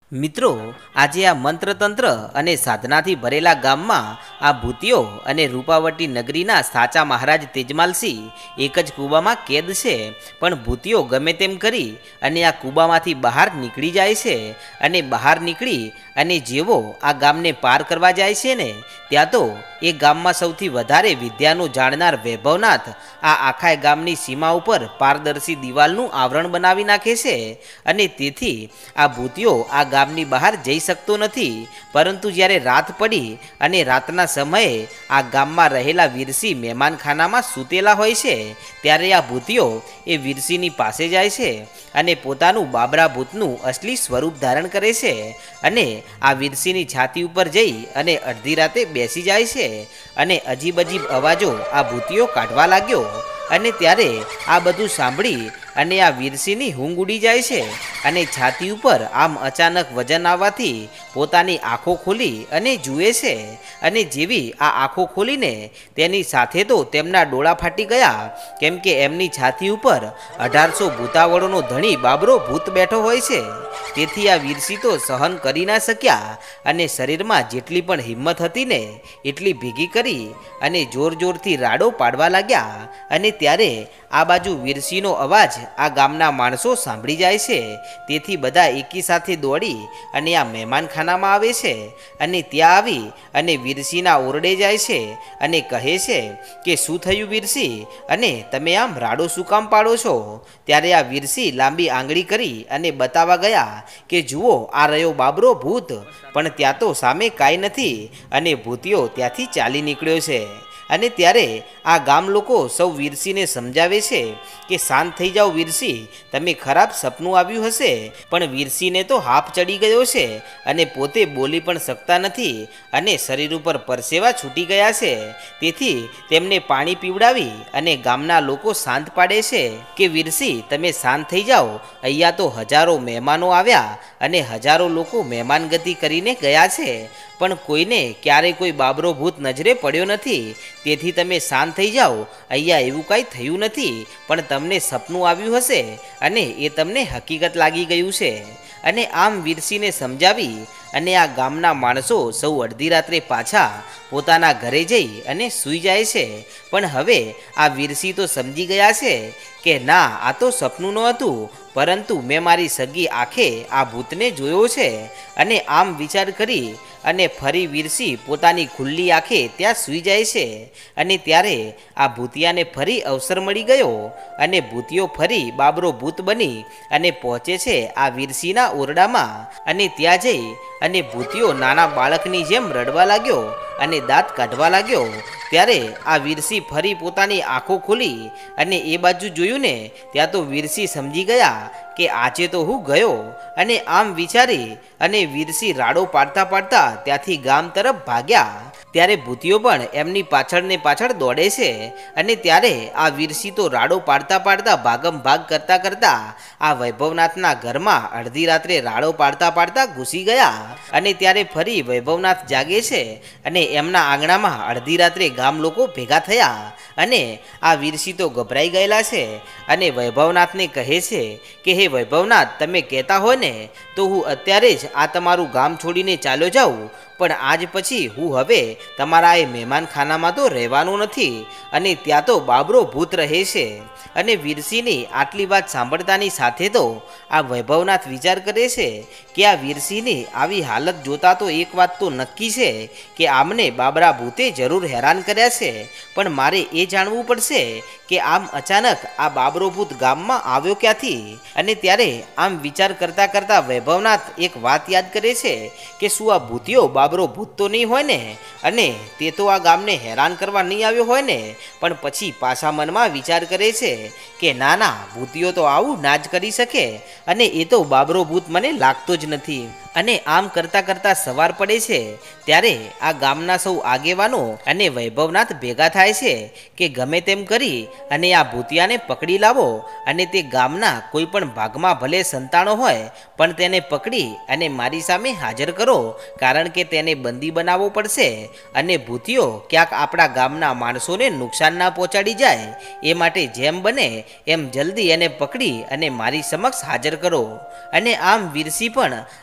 મિત્રો, આજે આ મંત્રતંત્ર અને સાધનાથી ભરેલા ગામમાં આ ભૂતિયો અને રૂપાવટી નગરીના સાચા મહારાજ તેજમાલસિંહ એક જ કૂવામાં કેદ છે. પણ ભૂતિયો ગમે તેમ કરી અને આ કૂવામાંથી બહાર નીકળી જાય છે. અને બહાર નીકળી અને જેવો આ ગામને પાર કરવા જાય છે ને, ત્યાં તો એ ગામમાં સૌથી વધારે વિદ્યાનું જાણનાર વૈભવનાથ આ આખા ગામની સીમા ઉપર પારદર્શી દિવાલનું આવરણ બનાવી નાખે છે. અને તેથી આ ભૂતિયો આ ગામની બહાર જઈ શકતો નથી. પરંતુ જ્યારે રાત પડી અને રાતના સમયે આ ગામમાં રહેલા વીરસિંહ મહેમાનખાનામાં સૂતેલા હોય છે, ત્યારે આ ભૂતિયો એ વીરસિંહની પાસે જાય છે અને પોતાનું બાબરા ભૂતનું અસલી સ્વરૂપ ધારણ કરે છે. અને આ વીરસિંહની છાતી ઉપર જઈ અને અડધી રાતે બેસી જાય છે અને અજીબ અજીબ અવાજો આ ભૂતિયો કાઢવા લાગ્યો. અને ત્યારે આ બધું સાંભળી અને આ વીરસિંહની ઊંઘ ઉડી જાય છે અને છાતી ઉપર આમ અચાનક વજન આવવાથી પોતાની આંખો ખોલી અને જુએ છે. અને જેવી આ આંખો ખોલીને તેની સાથે તો તેમના ડોળા ફાટી ગયા, કેમ કે એમની છાતી ઉપર 1800 ભૂતાવળોનો ધણી બાબરો ભૂત બેઠો હોય છે. તેથી આ વીરસિંહ તો સહન કરી ના શક્યા અને શરીરમાં જેટલી પણ હિંમત હતી ને એટલી ભેગી કરી અને જોર જોરથી રાડો પાડવા લાગ્યા. અને ત્યારે આ બાજુ વીરસિંહનો અવાજ આ ગામના માણસો સાંભળી જાય છે. તેથી બધા એકી સાથે દોડી અને આ મહેમાનખાનામાં આવે છે અને ત્યાં આવી અને વીરસિંહના ઓરડે જાય છે અને કહે છે કે શું થયું વીરસિંહ, અને તમે આમ રાડો શું કામ પાડો છો? ત્યારે આ વીરસિંહ લાંબી આંગળી કરી અને બતાવવા ગયા કે જુઓ, આ રહ્યો બાબરો ભૂત. પણ ત્યાં તો સામે કાંઈ નથી અને ભૂતિયો ત્યાંથી ચાલી નીકળ્યો છે. અને ત્યારે આ ગામ લોકો સૌ વીરસિંહને સમજાવે છે કે શાંત થઈ જાઓ વીરસિંહ, તમે ખરાબ સપનું આવ્યું હશે. પણ વીરસિંહને તો હાફ ચડી ગયો છે અને પોતે બોલી પણ શકતા નથી અને શરીર ઉપર પરસેવા છૂટી ગયા છે. તેથી તેમને પાણી પીવડાવી અને ગામના લોકો શાંત પાડે છે કે વીરસિંહ, તમે શાંત થઈ જાઓ. અહીંયા તો હજારો મહેમાનો આવ્યા અને હજારો લોકો મહેમાનગતિ કરીને ગયા છે, પણ કોઈને ક્યારેય કોઈ બાબરો ભૂત નજરે પડ્યો નથી. તેથી તમે શાંત થઈ જાઓ. અહીંયા એવું કાંઈ થયું નથી, પણ તમને સપનું આવ્યું હશે અને એ તમને હકીકત લાગી ગયું છે. અને આમ વીરસિંહને સમજાવી અને આ ગામના માણસો સૌ અડધી રાત્રે પાછા પોતાના ઘરે જઈ અને સૂઈ જાય છે. પણ હવે આ વીરસિંહ તો સમજી ગયા છે કે ના, આ તો સપનું નહોતું, પરંતુ મેં મારી સગી આંખે આ ભૂતને જોયો છે. અને આમ વિચાર કરી અને ફરી વીરસિંહ પોતાની ખુલ્લી આંખે ત્યાં સૂઈ જાય છે. અને ત્યારે આ ભૂતિયાને ફરી અવસર મળી ગયો અને ભૂતિયો ફરી બાબરો ભૂત બની અને પહોંચે છે આ વીરસિંહના ઓરડામાં. અને ત્યાં જઈ અને ભૂતિયો નાના બાળકની જેમ રડવા લાગ્યો અને દાંત કાઢવા લાગ્યો. ત્યારે આ વીરસિંહ ફરી પોતાની આંખો ખોલી અને એ બાજુ જોયું ને, ત્યાં તો વીરસિંહ સમજી ગયા કે આજે તો હું ગયો. અને આમ વિચારી અને વીરસિંહ રાડો પાડતા પાડતા ત્યાંથી ગામ તરફ ભાગ્યા. ત્યારે ભૂતિયો પણ એમની પાછળ ને પાછળ દોડે છે. અને ત્યારે આ વીરસિંહ તો રાડો પાડતા પાડતા ભાગમ ભાગ કરતા કરતા આ વૈભવનાથના ઘરમાં અડધી રાત્રે રાડો પાડતા પાડતા ઘૂસી ગયા. અને ત્યારે ફરી વૈભવનાથ જાગે છે અને એમના આંગણામાં અડધી રાત્રે ગામ લોકો ભેગા થયા. અને આ વીરસિંહ તો ગભરાઈ ગયેલા છે અને વૈભવનાથને કહે છે કે હે વૈભવનાથ, તમે કહેતા હોય ને તો હું અત્યારે જ આ તમારું ગામ છોડીને ચાલ્યો જાઉં, પણ આજ પછી હું હવે તમારા એ મહેમાનખાનામાં તો રહેવાનું નથી અને ત્યાં તો બાબરો ભૂત રહે છે. અને વીરસિંહની આટલી વાત સાંભળતાની સાથે તો આ વૈભવનાથ વિચાર કરે છે કે આ વીરસિંહની આવી હાલત જોતા તો એક વાત તો નક્કી છે કે આમને બાબરા ભૂતે જરૂર હેરાન કર્યા છે. પણ મારે એ જાણવું પડશે કે આમ અચાનક આ બાબરો ભૂત ગામમાં આવ્યો ક્યાંથી. અને ત્યારે આમ વિચાર કરતા કરતા વૈભવનાથ એક વાત યાદ કરે છે કે શું આ ભૂતિયો બાબરો ભૂત તો નહીં હોય ને, અને તે તો આ ગામને હેરાન કરવા નહીં આવ્યો હોય ને. પણ પછી પાછા મનમાં વિચાર કરે છે કે ના ના, ભૂતિયો તો આવું ના જ કરી શકે અને એ તો બાબરો ભૂત મને લાગતો જ નથી. અને આમ કરતા કરતા સવાર પડે છે. ત્યારે આ ગામના સૌ આગેવાનો અને વૈભવનાથ ભેગા થાય છે કે ગમે તેમ કરી અને આ ભૂતિયાને પકડી લાવો અને તે ગામના કોઈ પણ ભાગમાં ભલે સંતાણો હોય, પણ તેને પકડી અને મારી સામે હાજર કરો, કારણ કે તેને બંદી બનાવવો પડશે અને ભૂતિયો ક્યાંક આપણા ગામના માણસોને નુકસાન ના પહોંચાડી જાય, એ માટે જેમ બને એમ જલ્દી એને પકડી અને મારી સમક્ષ હાજર કરો. અને આમ વીરસિંહ પણ આ ગામ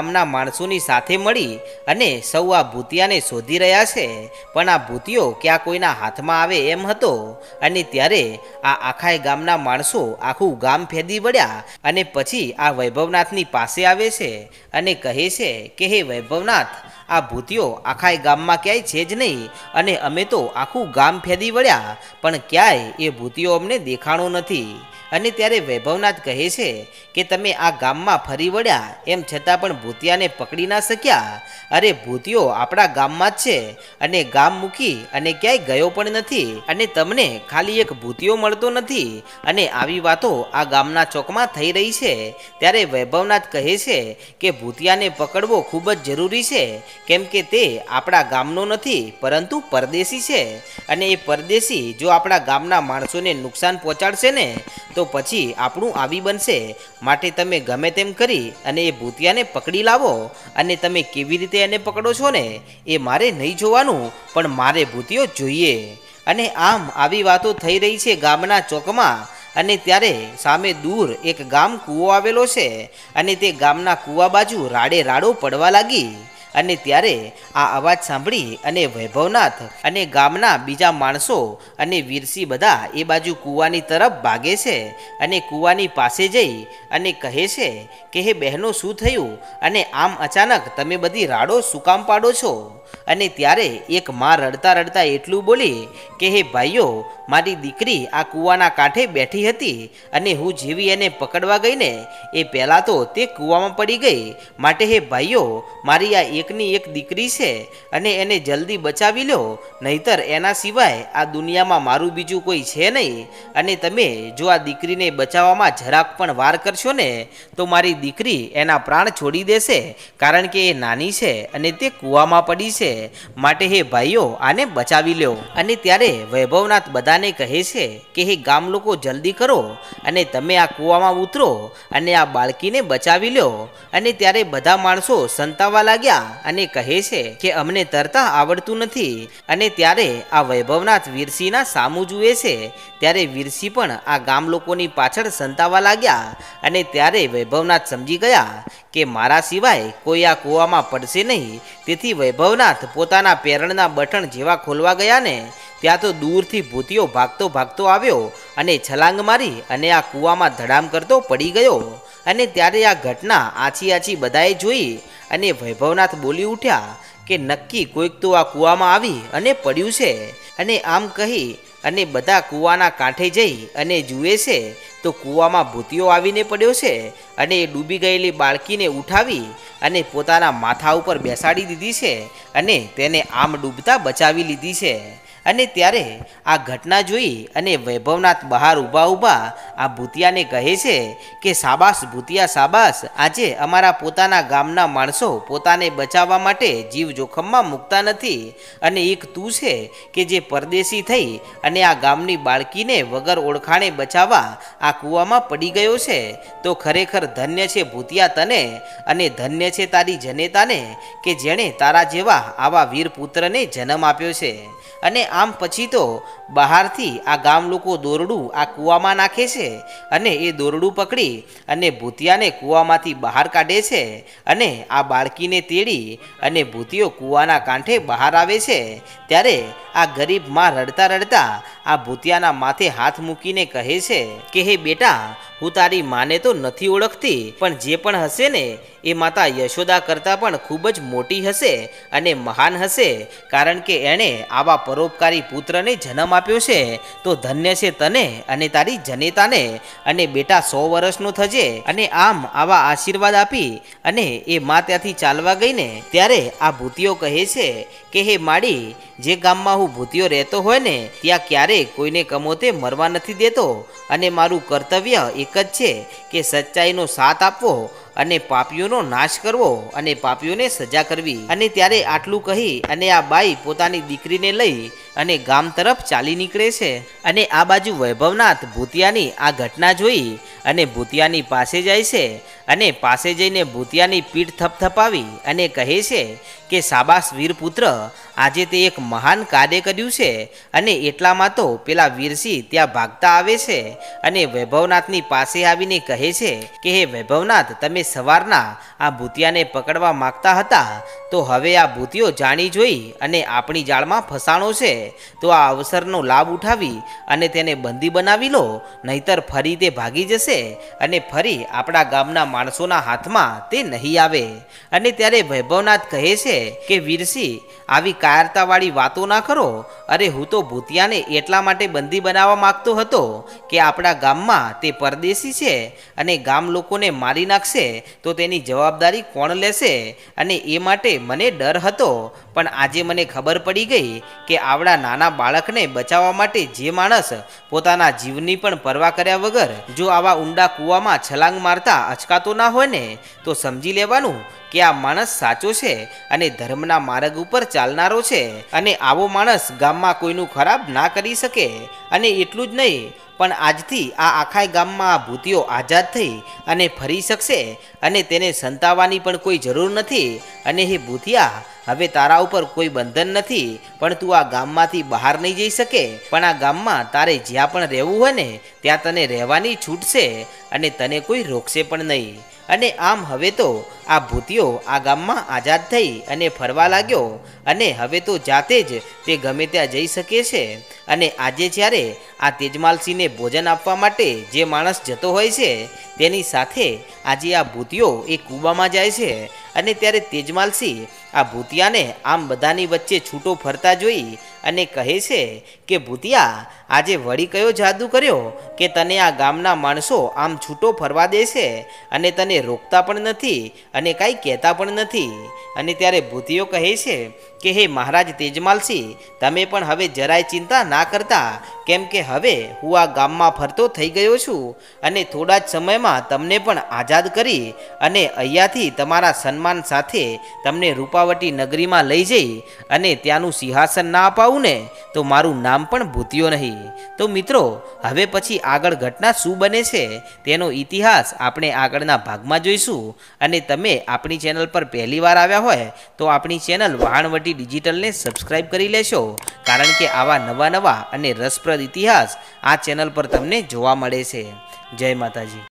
ગામના માણસોની સાથે મળી અને સૌ આ ભૂતિયાને શોધી રહ્યા છે, પણ આ ભૂતિયો ક્યાં કોઈના હાથમાં આવે એમ હતો. અને ત્યારે આ આખા ગામના માણસો આખું ગામ ફેદી વળ્યા અને પછી આ વૈભવનાથની પાસે આવે છે અને કહે છે કે હે વૈભવનાથ, આ ભૂતિયો આખા ગામમાં ક્યાંય છે જ નહીં અને અમે તો આખું ગામ ફેદી વળ્યા પણ ક્યાંય એ ભૂતિયો અમને દેખાણો નથી. અને ત્યારે વૈભવનાથ કહે છે કે તમે આ ગામમાં ફરી વળ્યા એમ છતાં પણ ભૂતિયાને પકડી ના શક્યા. અરે ભૂતિયો આપણા ગામમાં જ છે અને ગામ મૂકી અને ક્યાંય ગયો પણ નથી અને તમને ખાલી એક ભૂતિયો મળતો નથી અને આવી વાતો આ ગામના ચોકમાં થઈ રહી છે. ત્યારે વૈભવનાથ કહે છે કે ભૂતિયાને પકડવો ખૂબ જ જરૂરી છે, કેમ કે તે આપણા ગામનો નથી પરંતુ પરદેશી છે અને એ પરદેશી જો આપણા ગામના માણસોને નુકસાન પહોંચાડશે ને તો પછી આપણું આવી બનશે. માટે તમે ગમે તેમ કરી અને એ ભૂતિયાને પકડી લાવો અને તમે કેવી રીતે એને પકડો છો ને એ મારે નહીં જોવાનું, પણ મારે ભૂતિયો જોઈએ. અને આમ આવી વાતો થઈ રહી છે ગામના ચોકમાં. અને ત્યારે સામે દૂર એક ગામ કૂવો આવેલો છે અને તે ગામના કૂવા બાજુ રાડે રાડો પડવા લાગી. અને ત્યારે આ અવાજ સાંભળી અને વૈભવનાથ અને ગામના બીજા માણસો અને વીરસિંહ બધા એ બાજુ કૂવાની તરફ ભાગે છે અને કૂવાની પાસે જઈ અને કહે છે કે હે બહેનો, શું થયું અને આમ અચાનક તમે બધી રાડો શું કામ પાડો છો? અને ત્યારે એક માં રડતા રડતા એટલું બોલી કે હે ભાઈઓ, મારી દીકરી આ કૂવાના કાંઠે બેઠી હતી અને હું જેવી એને પકડવા ગઈ ને એ પહેલાં તો તે કૂવામાં પડી ગઈ. માટે હે ભાઈઓ, મારી આ એકની એક દીકરી છે અને એને જલ્દી બચાવી લો, નહીતર એના સિવાય આ દુનિયામાં મારું બીજું કોઈ છે નહીં. અને તમે જો આ દીકરીને બચાવવામાં જરાક પણ વાર કરશો ને તો મારી દીકરી એના પ્રાણ છોડી દેશે, કારણ કે એ નાની છે અને તે કૂવામાં પડી છે. માટે હે ભાઈઓ, આને બચાવી લો. અને ત્યારે વૈભવનાથ બધાને કહે છે કે હે ગામ લોકો, જલ્દી કરો અને તમે આ કૂવામાં ઉતરો અને આ બાળકીને બચાવી લો. અને ત્યારે બધા માણસો સંતાવા લાગ્યા અને કહે છે કે અમને તરતા આવડતું નથી. અને ત્યારે આ વૈભવનાથ વીરસિંહના સામું જુએ છે. ત્યારે વીરસિંહ પણ આ ગામ લોકોની પાછળ સંતાવા લાગ્યા. અને ત્યારે વૈભવનાથ સમજી ગયા કે મારા સિવાય કોઈ આ કૂવામાં પડશે નહીં. તેથી વૈભવનાથ પોતાના પેરણના બટન જેવા ખોલવા ગયા ને ત્યાં તો દૂરથી ભૂતિયો ભાગતો ભાગતો આવ્યો અને છલાંગ મારી અને આ કૂવામાં ધડામ કરતો પડી ગયો. અને ત્યારે આ ઘટના આછી આછી બધાએ જોઈ અને વૈભવનાથ બોલી ઉઠ્યા કે નક્કી કોઈક તો આ કૂવામાં આવી અને પડ્યું છે. અને આમ કહી અને બધા કૂવાના કાંઠે જઈ અને જુએ છે તો કૂવામાં ભૂતિયો આવીને પડ્યો છે અને એ ડૂબી ગયેલી બાળકીને ઉઠાવી અને પોતાના માથા ઉપર બેસાડી દીધી છે અને તેને આમ ડૂબતા બચાવી લીધી છે. અને ત્યારે આ ઘટના જોઈ અને વૈભવનાથ બહાર ઊભા ઊભા આ ભૂતિયાને કહે છે કે સાબાસ ભૂતિયા સાબાસ, આજે અમારા પોતાના ગામના માણસો પોતાને બચાવવા માટે જીવ જોખમમાં મૂકતા નથી અને એક તું છે કે જે પરદેશી થઈ અને આ ગામની બાળકીને વગર ઓળખાણે બચાવવા આ કૂવામાં પડી ગયો છે. તો ખરેખર ધન્ય છે ભૂતિયા તને અને ધન્ય છે તારી જનેતાને કે જેણે તારા જેવા આવા વીર પુત્રને જન્મ આપ્યો છે. અને આમ પછી તો બહારથી આ ગામ લોકો દોરડું આ કૂવામાં નાખે છે અને એ દોરડું પકડી અને ભૂતિયાને કૂવામાંથી બહાર કાઢે છે અને આ બાળકીને તેડી અને ભૂતિયો કૂવાના કાંઠે બહાર આવે છે. ત્યારે આ ગરીબ માં રડતા રડતા આ ભૂતિયાના માથે હાથ મૂકીને કહે છે કે હે બેટા, હું તારી માને તો નથી ઓળખતી, પણ જે પણ હશે ને એ માતા યશોદા કરતાં પણ ખૂબ જ મોટી હશે અને મહાન હશે, કારણ કે એણે આવા પરોપકારી પુત્રને જન્મ આપ્યો છે. તો ધન્ય છે તને અને તારી જનેતાને. અને બેટા 100 વર્ષનો થજે. અને આમ આવા આશીર્વાદ આપી અને એ માં ત્યાંથી ચાલવા ગઈ ને ત્યારે આ ભૂતિયો કહે છે કે હે માડી, જે ગામમાં હું ભૂતિયો રહેતો હોય ને ત્યાં ક્યારેય કોઈને કમોતે મરવા નથી દેતો અને મારું કર્તવ્ય એક જ છે કે સચ્ચાઈનો સાથ આપવો અને પાપીઓનો નાશ કરવો અને પાપીઓને સજા કરવી. અને ત્યારે આટલું કહી અને આ બાઈ પોતાની દીકરીને લઈ અને ગામ તરફ ચાલી નીકળે છે. અને આ બાજુ વૈભવનાથ ભૂતિયાની આ ઘટના જોઈ અને ભૂતિયાની પાસે જાય છે અને પાસે જઈને ભૂતિયાની પીઠ થપથપાવી અને કહે છે કે સાબાસ વીરપુત્ર, આજે તે એક મહાન કાર્ય કર્યું છે અને એટલામાં તો પેલા વીરસિંહ ત્યાં ભાગતા આવે છે અને વૈભવનાથની પાસે આવીને કહે છે કે હે વૈભવનાથ, તમે સવારના આ ભૂતિયાને પકડવા માંગતા હતા, તો હવે આ ભૂતિયો જાણી જોઈ અને આપણી જાળમાં ફસાણો છે, તો આ અવસરનો લાભ ઉઠાવી અને તેને બંદી બનાવી લો, નહીતર ફરી તે ભાગી જશે અને ફરી આપણા ગામના માણસોના હાથમાં તે નહીં આવે. અને ત્યારે વૈભવનાથ કહે છે કે વીરસિંહ, આવી કાયરતાવાળી વાતો ના કરો. અરે હું તો ભૂતિયાને એટલા માટે બંદી બનાવવા માંગતો હતો કે આપણા ગામમાં તે પરદેશી છે અને ગામ લોકોને મારી નાખશે તો તેની જવાબદારી કોણ લેશે, અને એ માટે મને ડર હતો. પણ આજે મને ખબર પડી ગઈ કે આવડા નાના બાળકને બચાવવા માટે જે માણસ પોતાના જીવની પણ પરવા કર્યા વગર જો આવા ઊંડા કૂવામાં છલાંગ મારતા અચકાતો ના હોય ને, તો સમજી લેવાનું કે આ માણસ સાચો છે અને ધર્મના માર્ગ ઉપર ચાલનારો છે, અને આવો માણસ ગામમાં કોઈનું ખરાબ ના કરી શકે. અને એટલું જ નહીં, પણ આજથી આ આખા ગામમાં આ ભૂતિયો આઝાદ થઈ અને ફરી શકશે અને તેને સંતાવવાની પણ કોઈ જરૂર નથી. અને હે ભૂતિયા, હવે તારા ઉપર કોઈ બંધન નથી, પણ તું આ ગામમાંથી બહાર નહીં જઈ શકે, પણ આ ગામમાં તારે જ્યાં પણ રહેવું હોય ને ત્યાં તને રહેવાની છૂટ છે અને તને કોઈ રોકશે પણ નહીં. અને આમ હવે તો આ ભૂતિયો આ ગામમાં આઝાદ થઈ અને ફરવા લાગ્યો અને હવે તો જાતે જ તે ગમે ત્યાં જઈ શકે છે. અને આજે જ્યારે આ તેજમાલસિંહને ભોજન આપવા માટે જે માણસ જતો હોય છે તેની સાથે આજે આ ભૂતિયો એ કૂવામાં જાય છે. અને ત્યારે તેજમાલસિંહ આ ભૂતિયાને આમ બધાની વચ્ચે છૂટો ફરતા જોઈ અને કહે છે કે ભૂતિયા, આજે વળી કયો જાદુ કર્યો કે તને આ ગામના માણસો આમ છૂટો ફરવા દે છે અને તને રોકતા પણ નથી અને કાંઈ કહેતા પણ નથી. અને ત્યારે ભૂતિયો કહે છે કે હે મહારાજ તેજમાલસિંહ, તમે પણ હવે જરાય ચિંતા ના કરતા, કેમ કે હવે હું આ ગામમાં ફરતો થઈ ગયો છું અને થોડા જ સમયમાં તમને પણ આઝાદ કરી અને અહીંયાથી તમારા સન્માન સાથે તમને રૂપાવટી નગરીમાં લઈ જઈ અને ત્યાંનું સિંહાસન ના અપાવું ને તો મારું નામ પણ ભૂતિયો નહીં. તો મિત્રો, હવે પછી આગળ ઘટના શું બને છે તેનો ઇતિહાસ આપણે આગળના ભાગમાં જોઈશું. અને તમે આપણી ચેનલ પર પહેલી વાર આવ્યા હોય તો આપણી ચેનલ વહાણવટી ડિજિટલને સબસ્ક્રાઈબ કરી લેશો, કારણ કે આવા નવા અને રસપ્રદ ઇતિહાસ આ ચેનલ પર તમને જોવા મળે છે. જય માતાજી.